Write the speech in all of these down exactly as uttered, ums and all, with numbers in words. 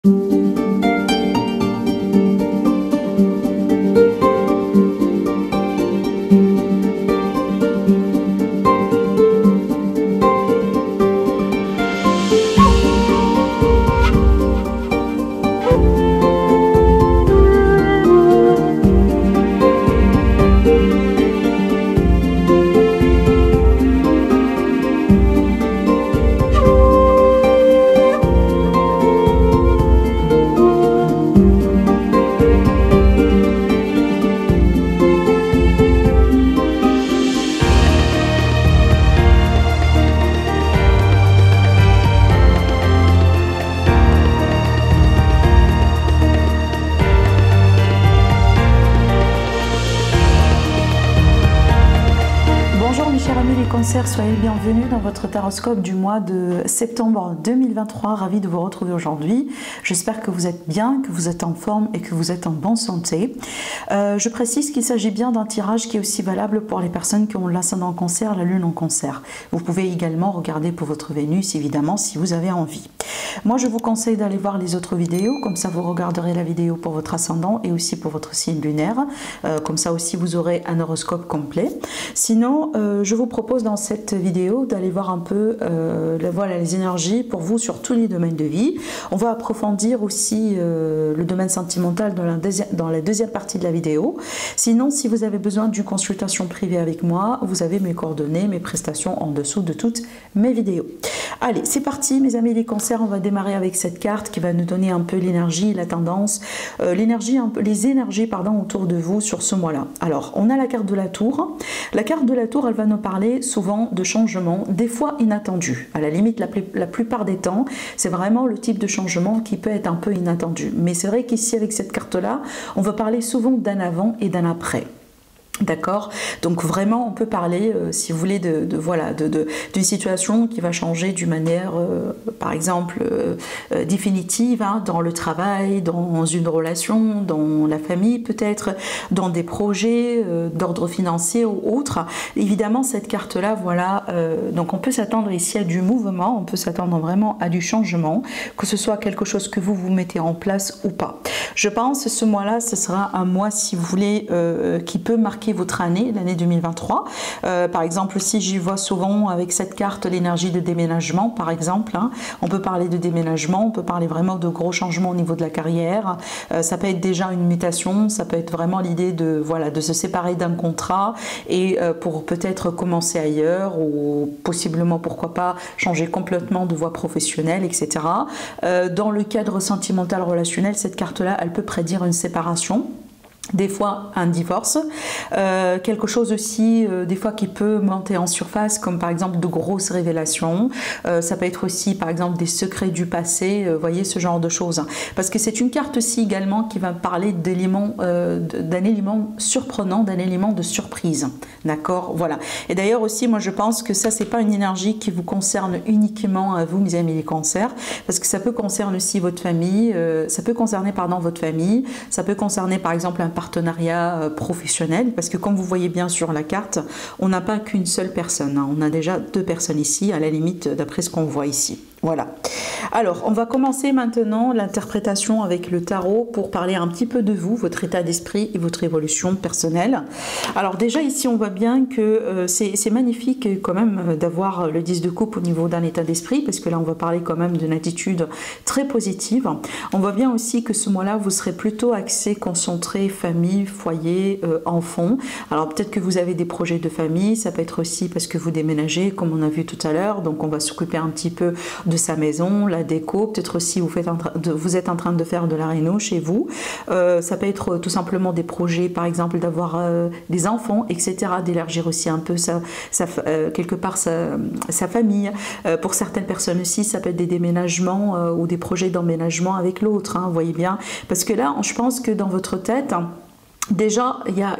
Cancer, soyez les bienvenus dans votre taroscope du mois de septembre deux mille vingt-trois. Ravi de vous retrouver aujourd'hui. J'espère que vous êtes bien, que vous êtes en forme et que vous êtes en bonne santé. Euh, je précise qu'il s'agit bien d'un tirage qui est aussi valable pour les personnes qui ont l'ascendant en Cancer, la lune en Cancer. Vous pouvez également regarder pour votre Vénus, évidemment, si vous avez envie. Moi, je vous conseille d'aller voir les autres vidéos, comme ça vous regarderez la vidéo pour votre ascendant et aussi pour votre signe lunaire. Euh, comme ça aussi, vous aurez un horoscope complet. Sinon, euh, je vous propose dans cette vidéo d'aller voir un peu euh, voilà, les énergies pour vous sur tous les domaines de vie. On va approfondir aussi euh, le domaine sentimental dans la, dans la deuxième partie de la vidéo. Sinon, si vous avez besoin d'une consultation privée avec moi, vous avez mes coordonnées, mes prestations en dessous de toutes mes vidéos. Allez, c'est parti mes amis les cancers, on va démarrer avec cette carte qui va nous donner un peu l'énergie, la tendance, euh, l'énergie, un peu, les énergies pardon, autour de vous sur ce mois-là. Alors, on a la carte de la tour. La carte de la tour, elle va nous parler souvent de changements, des fois inattendus. À la limite, la, plus, la plupart des temps, c'est vraiment le type de changement qui peut être un peu inattendu. Mais c'est vrai qu'ici, avec cette carte-là, on va parler souvent d'un avant et d'un après. D'accord, donc vraiment on peut parler euh, si vous voulez de, de voilà de, de, d'une situation qui va changer d'une manière euh, par exemple euh, euh, définitive hein, dans le travail, dans une relation, dans la famille peut-être, dans des projets euh, d'ordre financier ou autre. Évidemment cette carte là voilà euh, donc on peut s'attendre ici à du mouvement, on peut s'attendre vraiment à du changement, que ce soit quelque chose que vous vous mettez en place ou pas. Je pense que ce mois là ce sera un mois si vous voulez euh, qui peut marquer votre année, l'année deux mille vingt-trois. Euh, par exemple, si j'y vois souvent avec cette carte l'énergie de déménagement, par exemple, hein, on peut parler de déménagement, on peut parler vraiment de gros changements au niveau de la carrière. Euh, ça peut être déjà une mutation, ça peut être vraiment l'idée de voilà de se séparer d'un contrat et euh, pour peut-être commencer ailleurs ou possiblement pourquoi pas changer complètement de voie professionnelle, et cetera. Euh, dans le cadre sentimental relationnel, cette carte-là, elle peut prédire une séparation. Des fois un divorce, euh, quelque chose aussi euh, des fois qui peut monter en surface comme par exemple de grosses révélations, euh, ça peut être aussi par exemple des secrets du passé, euh, voyez ce genre de choses, parce que c'est une carte aussi également qui va parler d'éléments, euh, d'un élément surprenant, d'un élément de surprise, d'accord, voilà. Et d'ailleurs aussi moi je pense que ça c'est pas une énergie qui vous concerne uniquement à vous mes amis les cancers, parce que ça peut concerner aussi votre famille, euh, ça peut concerner pardon votre famille, ça peut concerner par exemple un partenariat professionnel, parce que comme vous voyez bien sur la carte, on n'a pas qu'une seule personne, hein. On a déjà deux personnes ici, à la limite d'après ce qu'on voit ici. Voilà. Alors, on va commencer maintenant l'interprétation avec le tarot pour parler un petit peu de vous, votre état d'esprit et votre évolution personnelle. Alors déjà ici, on voit bien que euh, c'est magnifique quand même d'avoir le dix de coupe au niveau d'un état d'esprit, parce que là, on va parler quand même d'une attitude très positive. On voit bien aussi que ce mois-là, vous serez plutôt axé, concentré, famille, foyer, euh, enfant. Alors peut-être que vous avez des projets de famille, ça peut être aussi parce que vous déménagez, comme on a vu tout à l'heure, donc on va s'occuper un petit peu de sa maison, la déco, peut-être aussi vous, faites un de, vous êtes en train de faire de la réno chez vous, euh, ça peut être tout simplement des projets, par exemple d'avoir euh, des enfants, et cetera, d'élargir aussi un peu sa, sa, euh, quelque part sa, sa famille. Euh, pour certaines personnes aussi, ça peut être des déménagements euh, ou des projets d'emménagement avec l'autre, hein, vous voyez bien, parce que là, je pense que dans votre tête, déjà, il y a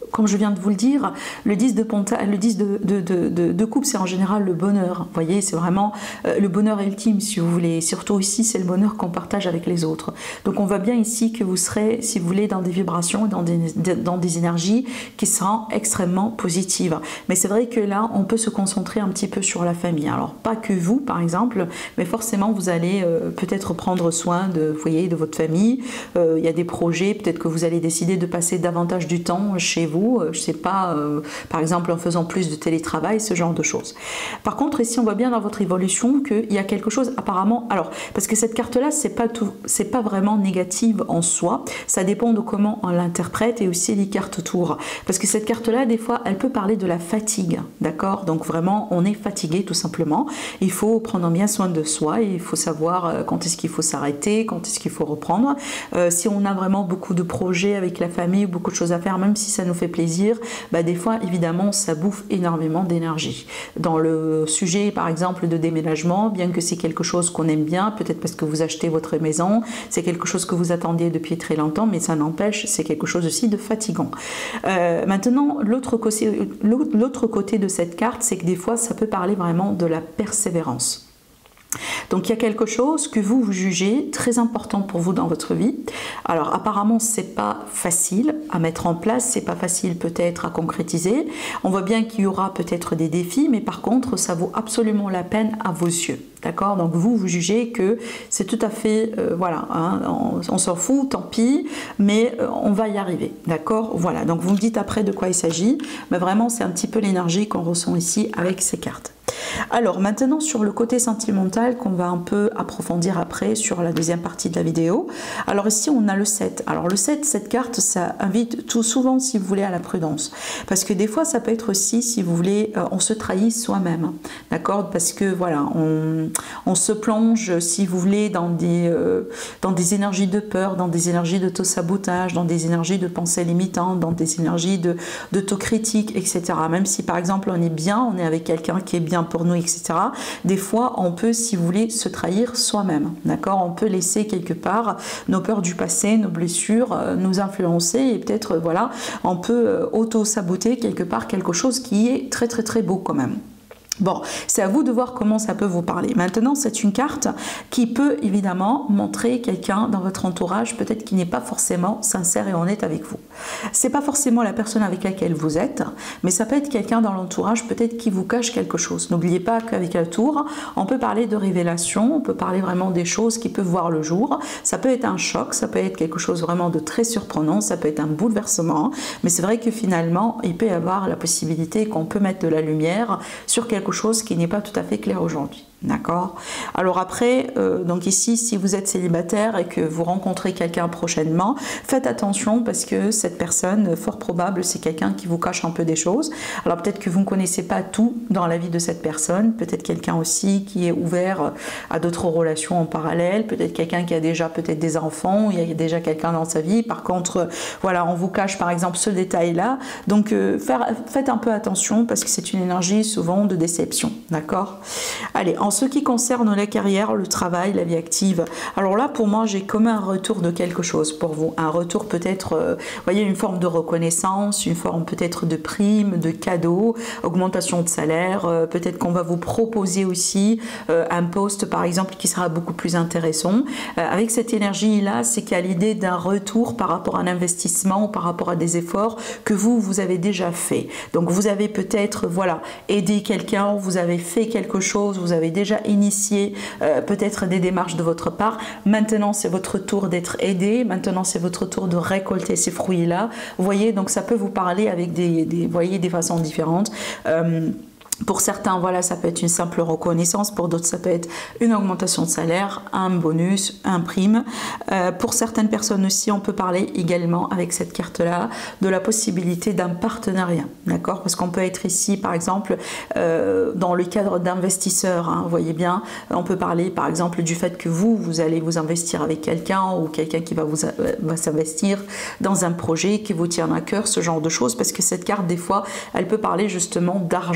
comme je viens de vous le dire, le dix de, Penta, le dix de, de, de, de, de coupe, c'est en général le bonheur. Vous voyez, c'est vraiment euh, le bonheur ultime, si vous voulez. Surtout ici, c'est le bonheur qu'on partage avec les autres. Donc on voit bien ici que vous serez, si vous voulez, dans des vibrations, dans des, dans des énergies qui seront extrêmement positives. Mais c'est vrai que là, on peut se concentrer un petit peu sur la famille. Alors, pas que vous, par exemple, mais forcément, vous allez euh, peut-être prendre soin de, vous voyez, de votre famille. Euh, il y a des projets, peut-être que vous allez décider de passer davantage du temps chez vous, euh, je sais pas, euh, par exemple en faisant plus de télétravail, ce genre de choses. Par contre, ici, on voit bien dans votre évolution qu'il y a quelque chose apparemment, alors, parce que cette carte-là, c'est pas tout, c'est pas vraiment négative en soi, ça dépend de comment on l'interprète et aussi les cartes tours. Parce que cette carte-là, des fois, elle peut parler de la fatigue, d'accord? Donc vraiment, on est fatigué tout simplement. Il faut prendre bien soin de soi et il faut savoir quand est-ce qu'il faut s'arrêter, quand est-ce qu'il faut reprendre. Euh, si on a vraiment beaucoup de projets avec la famille, beaucoup de choses à faire, même si ça nous fait plaisir, bah des fois, évidemment, ça bouffe énormément d'énergie. Dans le sujet, par exemple, de déménagement, bien que c'est quelque chose qu'on aime bien, peut-être parce que vous achetez votre maison, c'est quelque chose que vous attendiez depuis très longtemps, mais ça n'empêche, c'est quelque chose aussi de fatigant. Euh, maintenant, l'autre côté, l'autre côté de cette carte, c'est que des fois, ça peut parler vraiment de la persévérance. Donc il y a quelque chose que vous, vous jugez très important pour vous dans votre vie. Alors apparemment c'est pas facile à mettre en place, c'est pas facile peut-être à concrétiser. On voit bien qu'il y aura peut-être des défis, mais par contre ça vaut absolument la peine à vos yeux. D'accord? Donc vous, vous jugez que c'est tout à fait, euh, voilà, hein, on, on s'en fout, tant pis, mais euh, on va y arriver. D'accord? Voilà, donc vous me dites après de quoi il s'agit, mais vraiment c'est un petit peu l'énergie qu'on ressent ici avec ces cartes. Alors maintenant sur le côté sentimental qu'on va un peu approfondir après sur la deuxième partie de la vidéo. Alors ici on a le sept. Alors le sept, cette carte, ça invite tout souvent si vous voulez à la prudence. Parce que des fois ça peut être aussi si vous voulez, euh, on se trahit soi-même. D'accord? Parce que voilà, on, on se plonge si vous voulez dans des, euh, dans des énergies de peur, dans des énergies d'auto-sabotage, dans des énergies de pensée limitante, dans des énergies d'autocritique, et cetera. Même si par exemple on est bien, on est avec quelqu'un qui est bien pour nous, et cetera. Des fois, on peut, si vous voulez, se trahir soi-même. D'accord? On peut laisser quelque part nos peurs du passé, nos blessures, euh, nous influencer et peut-être, euh, voilà, on peut euh, auto-saboter quelque part quelque chose qui est très très très beau quand même. Bon, c'est à vous de voir comment ça peut vous parler. Maintenant, c'est une carte qui peut évidemment montrer quelqu'un dans votre entourage, peut-être qui n'est pas forcément sincère et honnête avec vous. C'est pas forcément la personne avec laquelle vous êtes, mais ça peut être quelqu'un dans l'entourage, peut-être qui vous cache quelque chose. N'oubliez pas qu'avec la tour, on peut parler de révélation, on peut parler vraiment des choses qui peuvent voir le jour. Ça peut être un choc, ça peut être quelque chose vraiment de très surprenant, ça peut être un bouleversement, mais c'est vrai que finalement, il peut y avoir la possibilité qu'on peut mettre de la lumière sur quelque chose qui n'est pas tout à fait clair aujourd'hui. D'accord? Alors après, euh, donc ici, si vous êtes célibataire et que vous rencontrez quelqu'un prochainement, faites attention parce que cette personne, fort probable, c'est quelqu'un qui vous cache un peu des choses. Alors peut-être que vous ne connaissez pas tout dans la vie de cette personne, peut-être quelqu'un aussi qui est ouvert à d'autres relations en parallèle, peut-être quelqu'un qui a déjà peut-être des enfants, il y a déjà quelqu'un dans sa vie. Par contre, voilà, on vous cache par exemple ce détail-là. Donc euh, faire, faites un peu attention parce que c'est une énergie souvent de déception. D'accord? Allez, en ce qui concerne la carrière, le travail, la vie active, alors là pour moi j'ai comme un retour de quelque chose pour vous, un retour peut-être, euh, vous voyez, une forme de reconnaissance, une forme peut-être de prime, de cadeau, augmentation de salaire, euh, peut-être qu'on va vous proposer aussi euh, un poste par exemple qui sera beaucoup plus intéressant. Euh, avec cette énergie là, c'est qu'il y a l'idée d'un retour par rapport à un investissement ou par rapport à des efforts que vous, vous avez déjà fait. Donc vous avez peut-être, voilà, aidé quelqu'un, vous avez fait quelque chose, vous avez déjà initié euh, peut-être des démarches de votre part. Maintenant, c'est votre tour d'être aidé. Maintenant, c'est votre tour de récolter ces fruits-là. Vous voyez, donc ça peut vous parler avec des, des, vous voyez, des façons différentes. Euh, Pour certains, voilà, ça peut être une simple reconnaissance. Pour d'autres, ça peut être une augmentation de salaire, un bonus, un prime. Euh, pour certaines personnes aussi, on peut parler également avec cette carte-là de la possibilité d'un partenariat, d'accord? Parce qu'on peut être ici, par exemple, euh, dans le cadre d'investisseurs. Hein, vous voyez bien, on peut parler, par exemple, du fait que vous, vous allez vous investir avec quelqu'un ou quelqu'un qui va vous va s'investir dans un projet qui vous tient à cœur, ce genre de choses. Parce que cette carte, des fois, elle peut parler justement d'argent. Hein,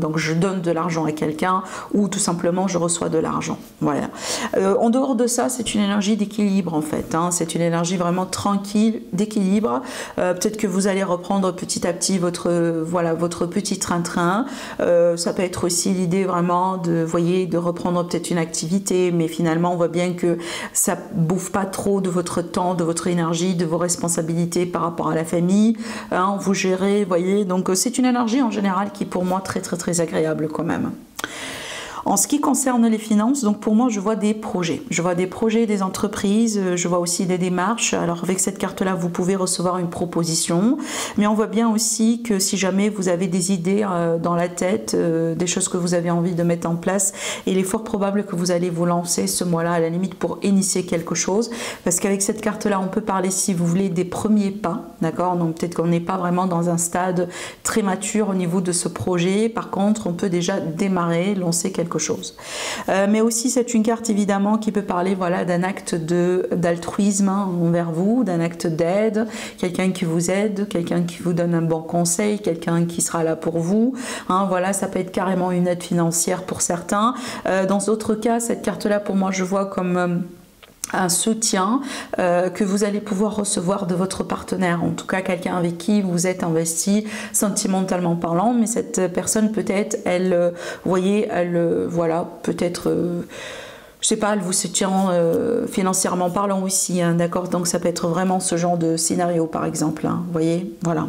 donc je donne de l'argent à quelqu'un ou tout simplement je reçois de l'argent. Voilà. Euh, en dehors de ça, c'est une énergie d'équilibre en fait, hein. C'est une énergie vraiment tranquille, d'équilibre. Euh, peut-être que vous allez reprendre petit à petit votre, voilà, votre petit train-train. Euh, ça peut être aussi l'idée vraiment de, voyez, de reprendre peut-être une activité, mais finalement on voit bien que ça bouffe pas trop de votre temps, de votre énergie, de vos responsabilités par rapport à la famille, hein, vous gérez, voyez, donc c'est une énergie en général qui est pour moi très très très agréable quand même. En ce qui concerne les finances, donc pour moi je vois des projets, je vois des projets, des entreprises, je vois aussi des démarches. Alors avec cette carte là vous pouvez recevoir une proposition, mais on voit bien aussi que si jamais vous avez des idées euh, dans la tête, euh, des choses que vous avez envie de mettre en place, il est fort probable que vous allez vous lancer ce mois-là à la limite pour initier quelque chose, parce qu'avec cette carte là on peut parler, si vous voulez, des premiers pas, d'accord, donc peut-être qu'on n'est pas vraiment dans un stade très mature au niveau de ce projet, par contre on peut déjà démarrer, lancer quelque chose. Euh, mais aussi c'est une carte évidemment qui peut parler, voilà, d'un acte de d'altruisme hein, envers vous, d'un acte d'aide, quelqu'un qui vous aide, quelqu'un qui vous donne un bon conseil, quelqu'un qui sera là pour vous, hein, voilà, ça peut être carrément une aide financière pour certains. Euh, dans d'autres cas, cette carte là pour moi je vois comme euh, un soutien euh, que vous allez pouvoir recevoir de votre partenaire, en tout cas quelqu'un avec qui vous êtes investi sentimentalement parlant, mais cette personne peut-être, elle, euh, vous voyez, elle, euh, voilà, peut-être... Euh, je sais pas, elle vous soutient euh, financièrement parlant aussi, hein, d'accord, donc ça peut être vraiment ce genre de scénario par exemple, hein, vous voyez, voilà.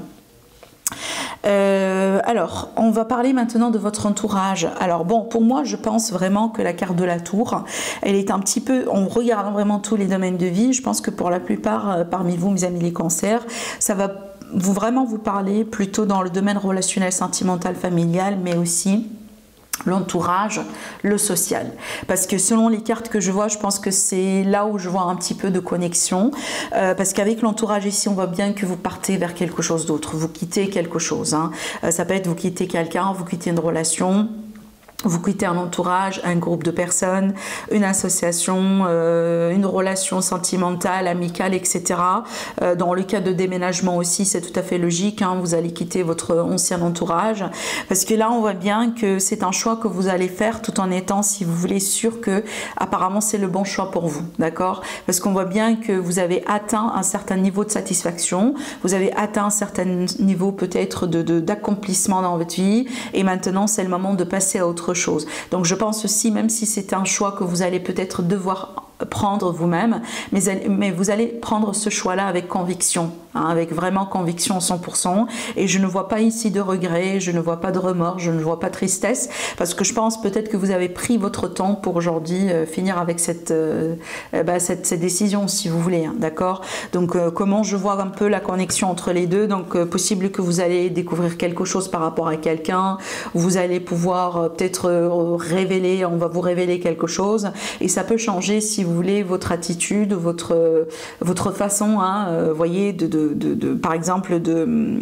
Euh, alors, on va parler maintenant de votre entourage. Alors bon, pour moi, je pense vraiment que la carte de la tour, elle est un petit peu, en regardant vraiment tous les domaines de vie, je pense que pour la plupart, euh, parmi vous, mes amis les cancers, ça va vous vraiment vous parler plutôt dans le domaine relationnel, sentimental, familial, mais aussi l'entourage, le social. Parce que selon les cartes que je vois, je pense que c'est là où je vois un petit peu de connexion. Euh, parce qu'avec l'entourage ici, on voit bien que vous partez vers quelque chose d'autre. Vous quittez quelque chose. Hein. Euh, ça peut être vous quittez quelqu'un, vous quittez une relation. Vous quittez un entourage, un groupe de personnes, une association, euh, une relation sentimentale, amicale, et cetera. Euh, dans le cas de déménagement aussi, c'est tout à fait logique. Hein, vous allez quitter votre ancien entourage. Parce que là, on voit bien que c'est un choix que vous allez faire tout en étant, si vous voulez, sûr que apparemment c'est le bon choix pour vous. D'accord? Parce qu'on voit bien que vous avez atteint un certain niveau de satisfaction. Vous avez atteint un certain niveau peut-être de, de, d'accomplissement dans votre vie. Et maintenant, c'est le moment de passer à autre chose. Donc je pense aussi, même si c'est un choix que vous allez peut-être devoir prendre vous-même, mais, mais vous allez prendre ce choix-là avec conviction, hein, avec vraiment conviction cent pour cent, et je ne vois pas ici de regret, je ne vois pas de remords, je ne vois pas de tristesse, parce que je pense peut-être que vous avez pris votre temps pour aujourd'hui euh, finir avec cette, euh, bah, cette, cette décision, si vous voulez, hein, d'accord? Donc euh, comment je vois un peu la connexion entre les deux, donc euh, possible que vous allez découvrir quelque chose par rapport à quelqu'un, vous allez pouvoir euh, peut-être euh, révéler, on va vous révéler quelque chose, et ça peut changer, si vous vous voulez, votre attitude, votre, votre façon, hein, euh, voyez, de, de, de, de, par exemple, de,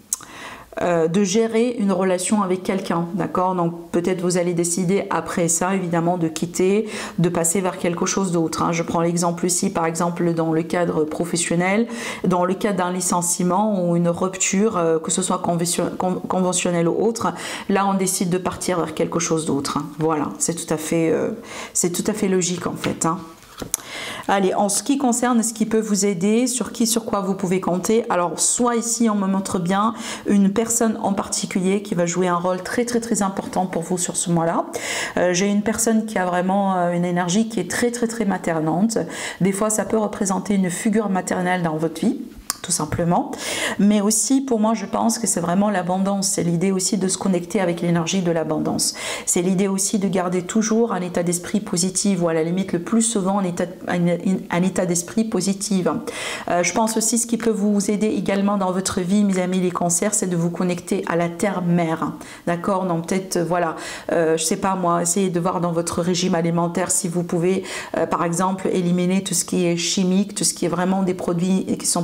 euh, de gérer une relation avec quelqu'un, d'accord? Donc peut-être vous allez décider après ça, évidemment, de quitter, de passer vers quelque chose d'autre. Hein. Je prends l'exemple ici, par exemple, dans le cadre professionnel, dans le cadre d'un licenciement ou une rupture, euh, que ce soit conventionnelle ou autre, là on décide de partir vers quelque chose d'autre. Hein. Voilà, c'est tout à fait, euh, c'est tout à fait logique en fait. Hein. Allez, en ce qui concerne ce qui peut vous aider, sur qui, sur quoi vous pouvez compter, alors soit ici on me montre bien une personne en particulier qui va jouer un rôle très très très important pour vous sur ce mois-là. Euh, j'ai une personne qui a vraiment euh, une énergie qui est très très très maternante. Des fois ça peut représenter une figure maternelle dans votre vie, tout simplement, mais aussi pour moi je pense que c'est vraiment l'abondance, c'est l'idée aussi de se connecter avec l'énergie de l'abondance, c'est l'idée aussi de garder toujours un état d'esprit positif, ou à la limite le plus souvent un état, un, un état d'esprit positif. Euh, je pense aussi ce qui peut vous aider également dans votre vie, mes amis les cancers, c'est de vous connecter à la terre-mère, d'accord? Donc peut-être, voilà, euh, je sais pas moi, essayez de voir dans votre régime alimentaire si vous pouvez, euh, par exemple, éliminer tout ce qui est chimique, tout ce qui est vraiment des produits qui ne sont pas naturels,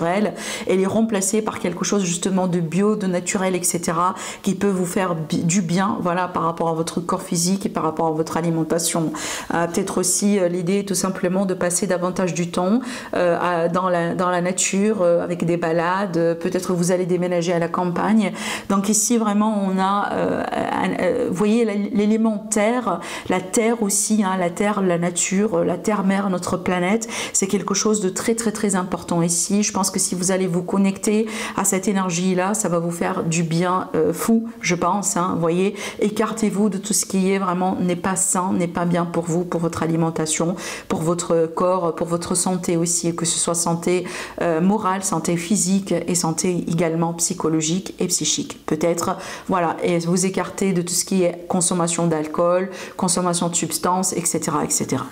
naturelles et les remplacer par quelque chose justement de bio, de naturel, et cetera, qui peut vous faire du bien, voilà, par rapport à votre corps physique et par rapport à votre alimentation. Euh, peut-être aussi euh, l'idée est tout simplement de passer davantage du temps euh, à, dans, la, dans la nature, euh, avec des balades, euh, peut-être vous allez déménager à la campagne. Donc ici vraiment on a, euh, un, euh, vous voyez l'élément terre, la terre aussi, hein, la terre, la nature, la terre-mère, notre planète, c'est quelque chose de très très très important ici. Je pense que si vous allez vous connecter à cette énergie-là, ça va vous faire du bien euh, fou, je pense, hein, vous voyez, écartez-vous de tout ce qui est vraiment n'est pas sain, n'est pas bien pour vous, pour votre alimentation, pour votre corps, pour votre santé aussi, que ce soit santé euh, morale, santé physique et santé également psychologique et psychique. Peut-être, voilà, et vous écartez de tout ce qui est consommation d'alcool, consommation de substances, et cetera, et cetera.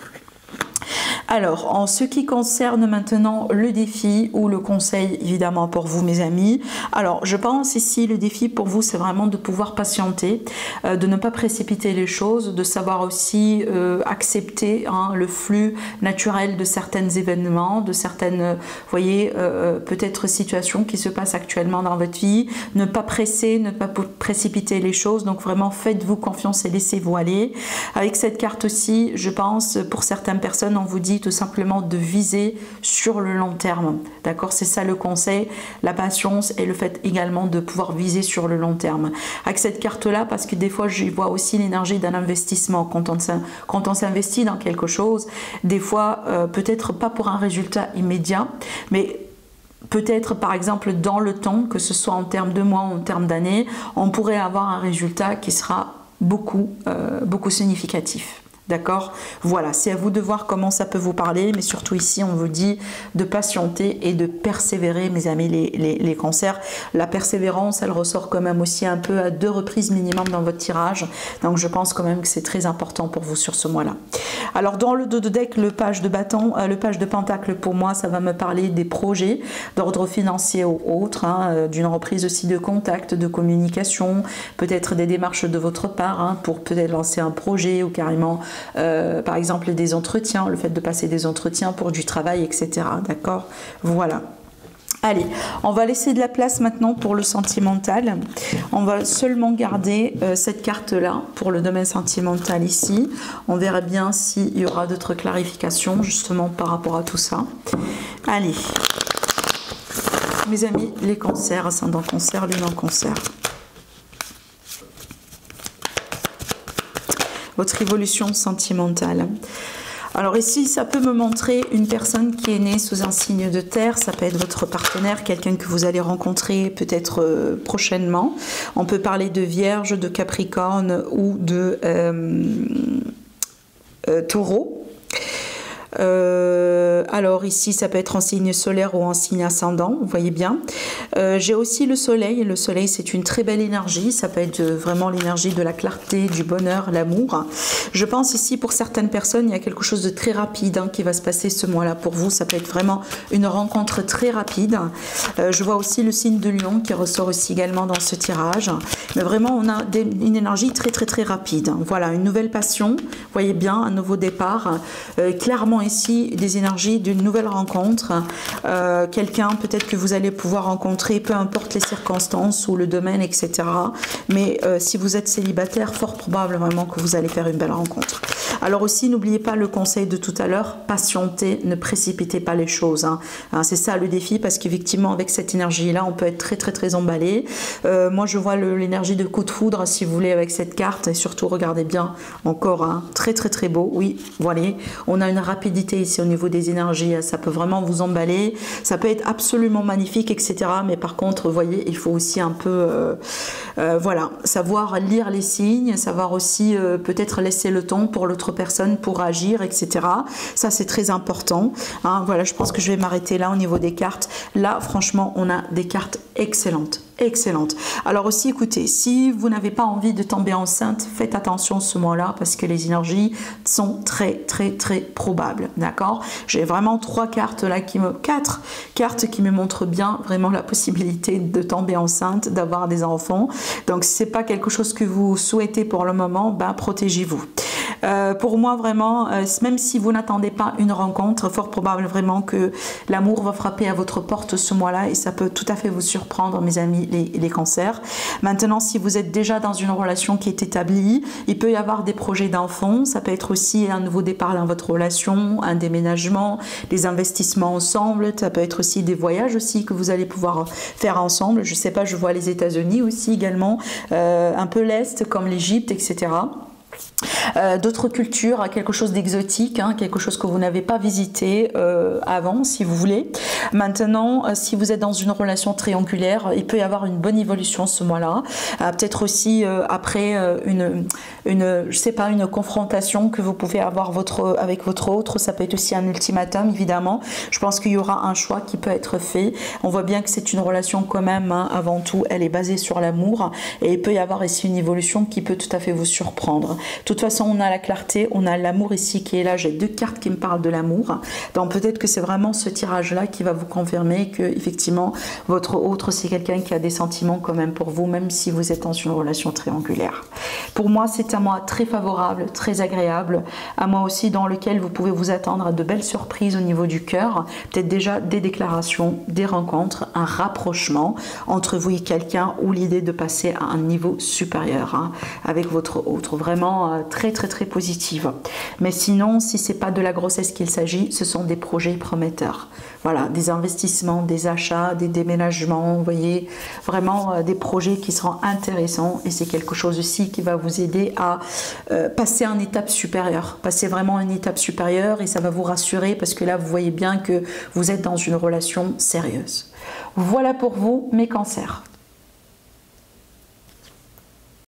Alors, en ce qui concerne maintenant le défi ou le conseil, évidemment, pour vous, mes amis. Alors, je pense ici, le défi pour vous, c'est vraiment de pouvoir patienter, euh, de ne pas précipiter les choses, de savoir aussi euh, accepter hein, le flux naturel de certains événements, de certaines, vous voyez, euh, peut-être situations qui se passent actuellement dans votre vie. Ne pas presser, ne pas précipiter les choses. Donc, vraiment, faites-vous confiance et laissez-vous aller. Avec cette carte aussi, je pense, pour certaines personnes, on vous dit tout simplement de viser sur le long terme, d'accord? C'est ça le conseil, la patience et le fait également de pouvoir viser sur le long terme. Avec cette carte-là, parce que des fois, j'y vois aussi l'énergie d'un investissement. Quand on s'investit dans quelque chose, des fois, euh, peut-être pas pour un résultat immédiat, mais peut-être par exemple dans le temps, que ce soit en termes de mois ou en termes d'années, on pourrait avoir un résultat qui sera beaucoup, euh, beaucoup significatif. D'accord? Voilà, c'est à vous de voir comment ça peut vous parler, mais surtout ici, on vous dit de patienter et de persévérer, mes amis, les, les, les cancers. La persévérance, elle ressort quand même aussi un peu à deux reprises minimum dans votre tirage. Donc, je pense quand même que c'est très important pour vous sur ce mois-là. Alors, dans le dos de deck, le page de bâton, euh, le page de pentacle, pour moi, ça va me parler des projets d'ordre financier ou autre, hein, d'une reprise aussi de contact, de communication, peut-être des démarches de votre part, hein, pour peut-être lancer un projet ou carrément Euh, par exemple des entretiens, le fait de passer des entretiens pour du travail, et cetera. D'accord? Voilà. Allez, on va laisser de la place maintenant pour le sentimental. On va seulement garder euh, cette carte-là pour le domaine sentimental ici. On verra bien s'il y aura d'autres clarifications justement par rapport à tout ça. Allez, mes amis, les cancers, ascendant cancer, lune en cancer. Votre évolution sentimentale. Alors ici, ça peut me montrer une personne qui est née sous un signe de terre. Ça peut être votre partenaire, quelqu'un que vous allez rencontrer peut-être euh, prochainement. On peut parler de Vierge, de Capricorne ou de euh, euh, Taureau. Euh, alors ici ça peut être en signe solaire ou en signe ascendant, vous voyez bien. Euh, j'ai aussi le soleil. Le soleil, c'est une très belle énergie, ça peut être vraiment l'énergie de la clarté, du bonheur, l'amour. Je pense ici pour certaines personnes, il y a quelque chose de très rapide hein, qui va se passer ce mois-là pour vous. Ça peut être vraiment une rencontre très rapide. Euh, je vois aussi le signe de Lion qui ressort aussi également dans ce tirage. Mais vraiment, on a des, une énergie très très très rapide. Voilà, une nouvelle passion, vous voyez bien, un nouveau départ. Euh, clairement ici des énergies d'une nouvelle rencontre, euh, quelqu'un peut-être que vous allez pouvoir rencontrer, peu importe les circonstances ou le domaine, et cetera. Mais euh, si vous êtes célibataire, fort probable vraiment que vous allez faire une belle rencontre. Alors aussi, n'oubliez pas le conseil de tout à l'heure, patientez, ne précipitez pas les choses. Hein. Hein, c'est ça le défi, parce qu'effectivement, avec cette énergie-là, on peut être très très très emballé. Euh, moi, je vois l'énergie de coup de foudre, si vous voulez, avec cette carte. Et surtout, regardez bien, encore, hein, très très très beau. Oui, voilà, on a une rapidité ici au niveau des énergies, ça peut vraiment vous emballer, ça peut être absolument magnifique, et cetera. Mais par contre, vous voyez, il faut aussi un peu, euh, euh, voilà, savoir lire les signes, savoir aussi euh, peut-être laisser le temps pour l'autre personne pour agir, et cetera. Ça, c'est très important. Hein, voilà, je pense que je vais m'arrêter là au niveau des cartes. Là, franchement, on a des cartes excellentes. Excellente. Alors aussi, écoutez, si vous n'avez pas envie de tomber enceinte, faites attention ce mois-là parce que les énergies sont très, très, très probables. D'accord? J'ai vraiment trois cartes là qui me... Quatre cartes qui me montrent bien vraiment la possibilité de tomber enceinte, d'avoir des enfants. Donc, si ce n'est pas quelque chose que vous souhaitez pour le moment, ben, protégez-vous. Euh, pour moi, vraiment, euh, même si vous n'attendez pas une rencontre, fort probable vraiment que l'amour va frapper à votre porte ce mois-là et ça peut tout à fait vous surprendre, mes amis, les, les cancers. Maintenant, si vous êtes déjà dans une relation qui est établie, il peut y avoir des projets d'enfants, ça peut être aussi un nouveau départ dans votre relation, un déménagement, des investissements ensemble, ça peut être aussi des voyages aussi que vous allez pouvoir faire ensemble. Je sais pas, je vois les États-Unis aussi également, euh, un peu l'Est comme l'Égypte, et cetera. Euh, d'autres cultures, quelque chose d'exotique, hein, quelque chose que vous n'avez pas visité euh, avant, si vous voulez. Maintenant, euh, si vous êtes dans une relation triangulaire, il peut y avoir une bonne évolution ce mois-là. Euh, Peut-être aussi euh, après euh, une, une, je sais pas, une confrontation que vous pouvez avoir votre, avec votre autre. Ça peut être aussi un ultimatum, évidemment. Je pense qu'il y aura un choix qui peut être fait. On voit bien que c'est une relation quand même, hein, avant tout, elle est basée sur l'amour. Et il peut y avoir ici une évolution qui peut tout à fait vous surprendre. De toute façon, on a la clarté, on a l'amour ici qui est là. J'ai deux cartes qui me parlent de l'amour. Donc peut-être que c'est vraiment ce tirage-là qui va vous confirmer que effectivement votre autre, c'est quelqu'un qui a des sentiments quand même pour vous, même si vous êtes dans une relation triangulaire. Pour moi, c'est un mois très favorable, très agréable. Un mois aussi dans lequel vous pouvez vous attendre à de belles surprises au niveau du cœur. Peut-être déjà des déclarations, des rencontres, un rapprochement entre vous et quelqu'un ou l'idée de passer à un niveau supérieur, hein, avec votre autre. Vraiment très très très positive. Mais sinon, si c'est pas de la grossesse qu'il s'agit, ce sont des projets prometteurs. Voilà, des investissements, des achats, des déménagements, vous voyez, vraiment euh, des projets qui seront intéressants et c'est quelque chose aussi qui va vous aider à euh, passer à une étape supérieure, passer vraiment à une étape supérieure et ça va vous rassurer parce que là, vous voyez bien que vous êtes dans une relation sérieuse. Voilà pour vous, mes cancers.